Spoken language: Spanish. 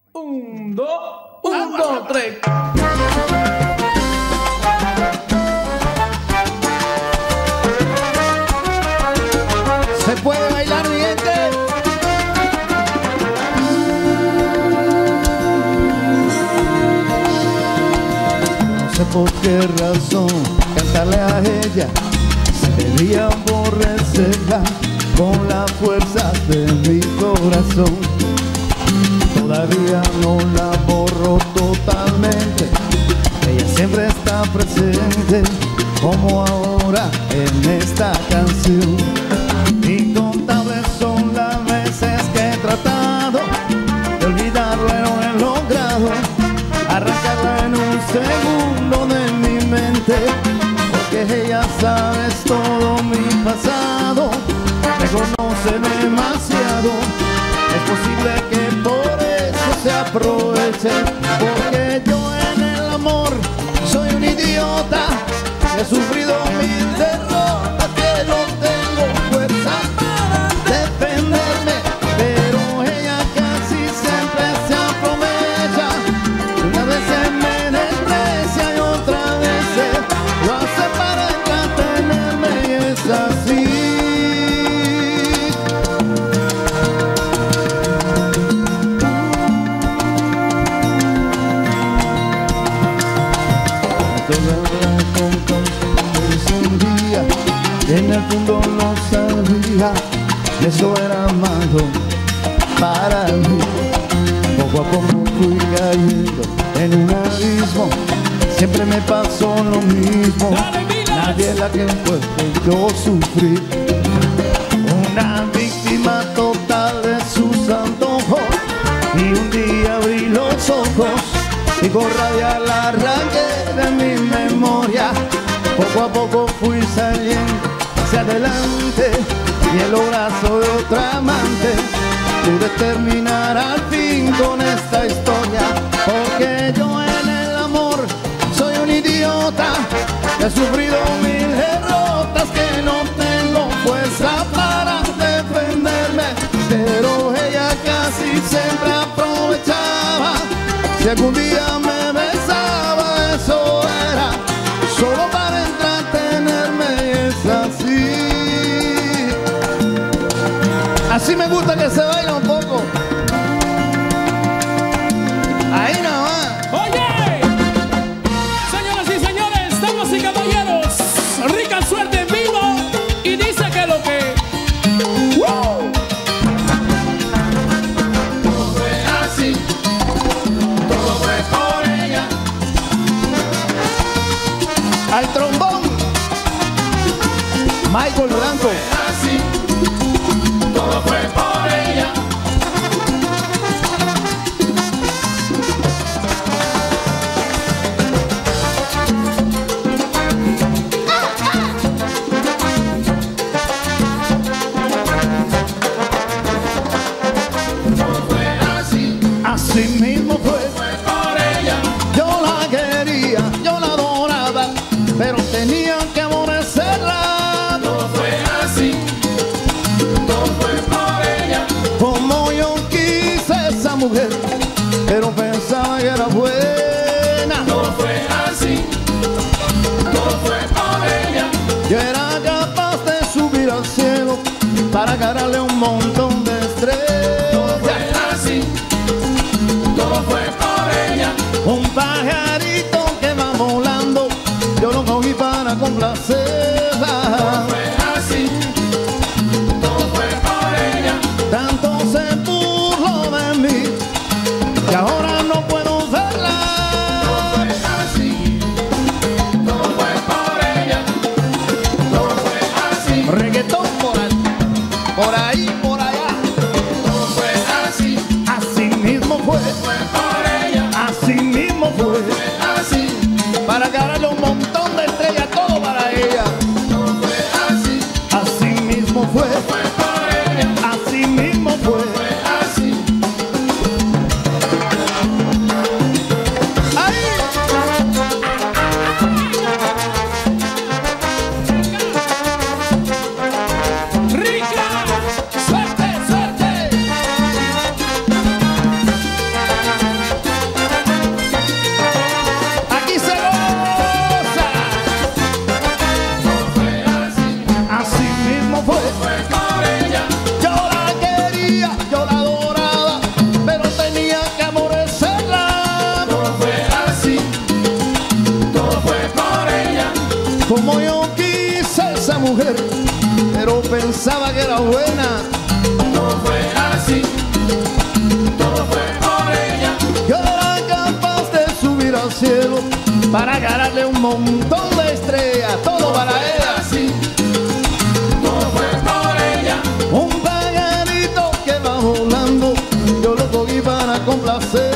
Un, dos, tres. Se puede bailar, mi gente. No sé por qué razón cantarle a ella sería aborrecerla con la fuerza de mi corazón. Todavía no la borro totalmente, ella siempre está presente, como ahora en esta canción. Incontables son las veces que he tratado de olvidarla y no he logrado arrancarla en un segundo de mi mente, porque ella sabe todo mi pasado, me conoce demasiado. Es posible que por eso se aproveche, porque yo en el amor soy un idiota, he sufrido mil derrotas, que no tengo fuerza para defenderme, pero ella casi siempre se aprovecha. Una vez me desprecia y otra vez lo hace para entretenerme, y es así. En el fondo no sabía que eso era malo para mí. Poco a poco fui cayendo en un abismo, siempre me pasó lo mismo. Nadie la que fue que yo sufrí, una víctima total de sus antojos. Y un día abrí los ojos y con rabia la arranqué de mi memoria. Poco a poco fui saliendo hacia adelante y en los brazos de otra amante pude terminar al fin con esta historia, porque yo en el amor soy un idiota, he sufrido mil derrotas, que no tengo fuerza para defenderme, pero ella casi siempre aprovechaba. Si algún día me besaba, eso era solo para entretenerme, y es así. Así me gusta que se baila un poco. Ahí nomás. Oye, señoras y señores, damas y caballeros, rica suerte en vivo. Y dice que lo que Todo fue así, todo fue por ella. Al trombón, Michael Blanco. Así, todo fue por ella. Todo fue así, así mismo fue por ella. Yo la quería, yo la adoraba, pero tenía que aborrecerla. Todo fue así, todo fue por ella. Como yo quise a esa mujer, pero pensaba que era buena. Todo fue así, todo fue por ella. Yo era capaz de subir al cielo para ganarle un montón de estrellas. Todo fue así, todo fue por ella. Un pajarito que va volando, yo lo cogí para complacerla. Todo fue así, todo fue por ella. Tanto se burló de mí y ahora no puedo verla. Todo fue así, todo fue por ella. Todo fue así. Reggaetón por ahí, por ahí, por ahí. esa mujer, pero pensaba que era buena. Todo fue así, todo fue por ella. Yo era capaz de subir al cielo para ganarle un montón de estrellas, todo para ella. Así, todo fue por ella. Un pajarito que va volando, yo lo cogí para complacer.